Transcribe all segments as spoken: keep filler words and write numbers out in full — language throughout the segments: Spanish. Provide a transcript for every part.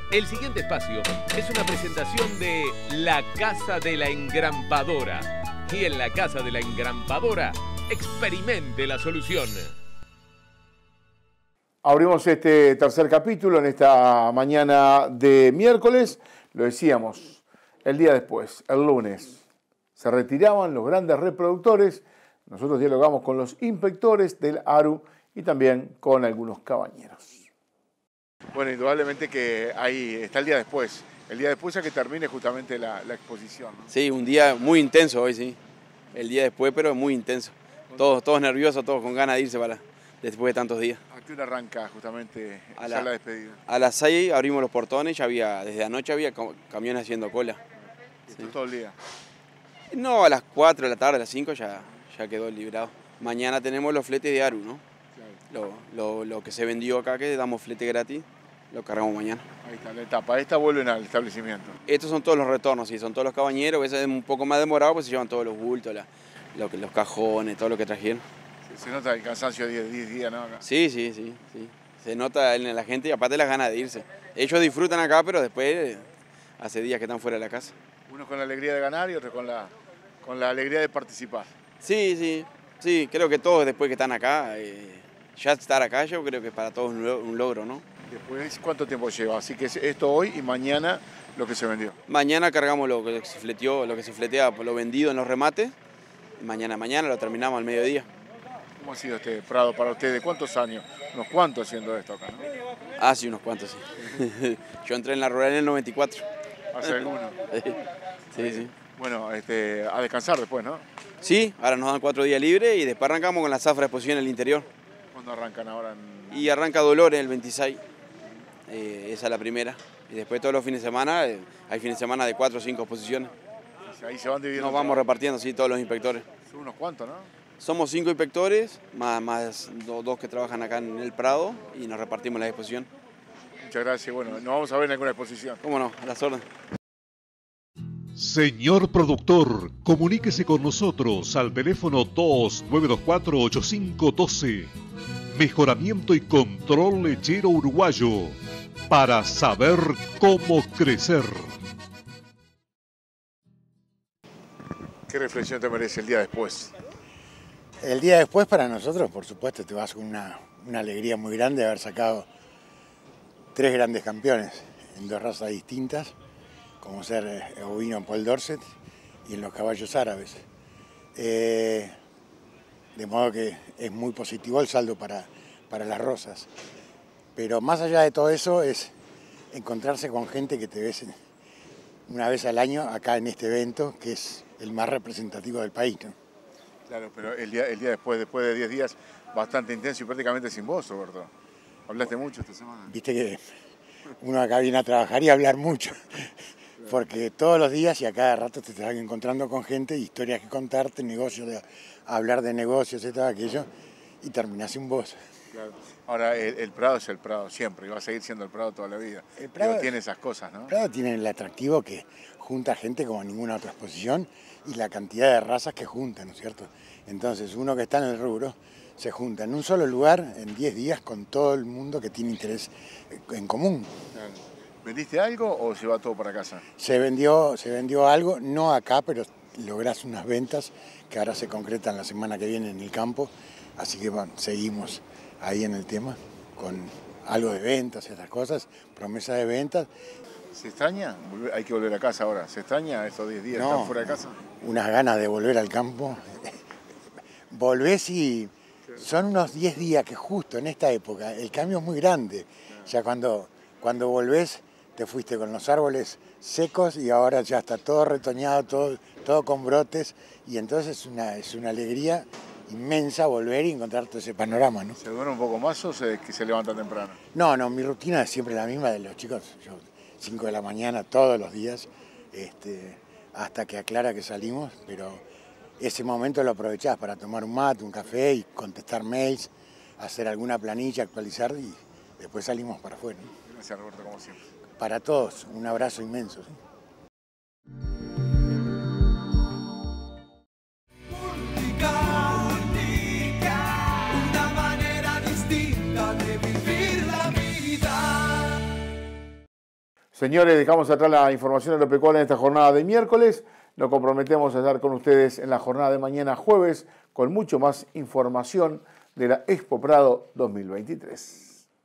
El siguiente espacio es una presentación de La Casa de la Engrampadora. Y en La Casa de la Engrampadora, experimente la solución. Abrimos este tercer capítulo en esta mañana de miércoles. Lo decíamos, el día después, el lunes, se retiraban los grandes reproductores. Nosotros dialogamos con los inspectores del ARU y también con algunos cabañeros. Bueno, indudablemente que ahí está el día después. El día después a que termine justamente la, la exposición, ¿no? Sí, un día muy intenso hoy, sí. El día después, pero muy intenso. Todos, todos nerviosos, todos con ganas de irse para después de tantos días. ¿A qué hora arranca justamente a ya la, la despedida? A las seis abrimos los portones, ya había, desde anoche había camiones haciendo cola. ¿Esto sí. todo el día? No, a las cuatro de la tarde, a las cinco ya, ya quedó librado. Mañana tenemos los fletes de ARU, ¿no? Claro. Lo, lo, lo que se vendió acá, que damos flete gratis, lo cargamos mañana. Ahí está la etapa. Esta vuelven al establecimiento. Estos son todos los retornos, sí, son todos los cabañeros. A veces es un poco más demorado, pues se llevan todos los bultos, la, lo, los cajones, todo lo que trajeron. Sí, se nota el cansancio de diez días, ¿no? Acá. Sí, sí, sí, sí. Se nota en la gente y aparte las ganas de irse. Ellos disfrutan acá, pero después hace días que están fuera de la casa. Uno con la alegría de ganar y otro con la, con la alegría de participar. Sí, sí, sí. Creo que todos después que están acá, eh, ya estar acá yo creo que para todos un logro, ¿no? Después, ¿cuánto tiempo lleva? Así que esto hoy y mañana lo que se vendió. Mañana cargamos lo que se fleteó, lo que se fletea por lo vendido en los remates. Mañana, mañana lo terminamos al mediodía. ¿Cómo ha sido este Prado para ustedes? ¿Cuántos años? ¿Unos cuantos haciendo esto acá, no? Ah, sí, unos cuantos, sí. Yo entré en la rural en el noventa y cuatro. ¿Hace alguno? Sí, sí. Bueno, este, a descansar después, ¿no? Sí, ahora nos dan cuatro días libres y después arrancamos con la zafra de exposición en el interior. ¿Cuándo arrancan ahora? En... Y arranca Dolores el veintiséis. Eh, esa es la primera. Y después todos los fines de semana, eh, hay fines de semana de cuatro o cinco exposiciones. Ahí se van dividiendo. Nos vamos repartiendo, sí, todos los inspectores. Son unos cuantos, ¿no? Somos cinco inspectores, más, más dos, dos que trabajan acá en el Prado y nos repartimos la exposición. Muchas gracias. Bueno, nos vamos a ver en alguna exposición. ¿Cómo no? A las órdenes. Señor productor, comuníquese con nosotros al teléfono dos nueve dos cuatro ocho cinco uno dos. Mejoramiento y control lechero uruguayo, para saber cómo crecer. ¿Qué reflexión te merece el día después? El día después para nosotros, por supuesto, te vas con una, una alegría muy grande de haber sacado tres grandes campeones en dos razas distintas, como ser el ovino Paul Dorset y en los caballos árabes. Eh, de modo que es muy positivo el saldo para, para las Rosas. Pero más allá de todo eso es encontrarse con gente que te ves una vez al año acá en este evento, que es el más representativo del país, ¿no? Claro, pero el día, el día después, después de diez días, bastante intenso y prácticamente sin voz, Roberto. ¿Hablaste mucho esta semana? Viste que uno acá viene a trabajar y a hablar mucho, porque todos los días y a cada rato te estás encontrando con gente, historias que contarte, negocios, de, hablar de negocios, y todo aquello, y terminás sin voz. Claro. Ahora, el, el Prado es el Prado siempre, y va a seguir siendo el Prado toda la vida. El Prado Digo, tiene esas cosas, ¿no? El Prado tiene el atractivo que junta gente como ninguna otra exposición y la cantidad de razas que junta, ¿no es cierto? Entonces, uno que está en el rubro se junta en un solo lugar en diez días con todo el mundo que tiene interés en común. Claro. ¿Vendiste algo o se va todo para casa? Se vendió, se vendió algo, no acá, pero lográs unas ventas que ahora se concretan la semana que viene en el campo. Así que bueno, seguimos ahí en el tema con algo de ventas y estas cosas, promesa de ventas. ¿Se extraña? Hay que volver a casa ahora. ¿Se extraña estos diez días? No, ¿Están fuera de casa? Unas ganas de volver al campo. Volvés y son unos diez días que justo en esta época el cambio es muy grande. Ya cuando, cuando volvés te fuiste con los árboles secos y ahora ya está todo retoñado, todo, todo con brotes, y entonces es una, es una alegría inmensa volver y encontrar todo ese panorama, ¿no? ¿Se duerme un poco más o se, que se levanta temprano? No, no, mi rutina es siempre la misma de los chicos. Yo, cinco de la mañana todos los días, este, hasta que aclara que salimos, pero ese momento lo aprovechás para tomar un mate, un café y contestar mails, hacer alguna planilla, actualizar y después salimos para afuera, ¿no? Gracias, Roberto, como siempre. Para todos, un abrazo inmenso, ¿sí? Una manera distinta de vivir la vida. Señores, dejamos atrás la información agropecuaria en esta jornada de miércoles. Nos comprometemos a estar con ustedes en la jornada de mañana jueves con mucho más información de la Expo Prado dos mil veintitrés.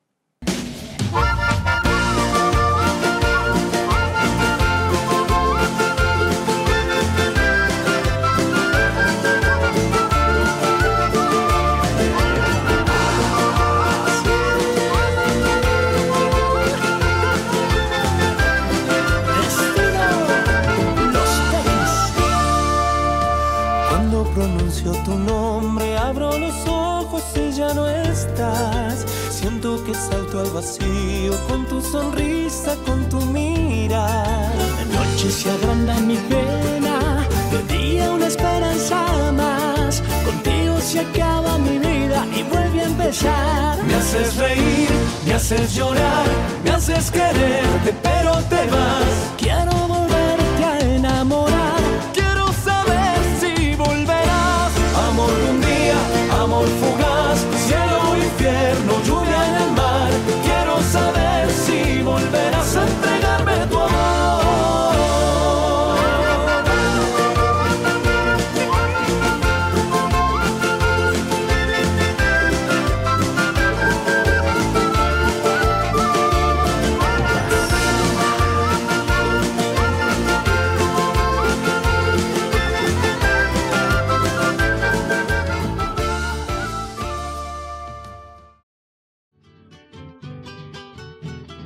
Pronuncio tu nombre, abro los ojos y ya no estás. Siento que salto al vacío con tu sonrisa, con tu mirar. La noche se agranda en mi pena, de día una esperanza más. Contigo se acaba mi vida y vuelve a empezar. Me haces reír, me haces llorar, me haces quererte, pero te vas. Quiero volverte a enamorar. Quiero saber si volverás. Amor de un día, amor fugaz, cielo, infierno, lluvia en el mar. Quiero saber si volverás a entregarme tu amor.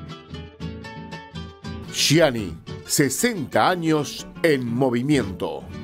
Gianni, sesenta años en movimiento.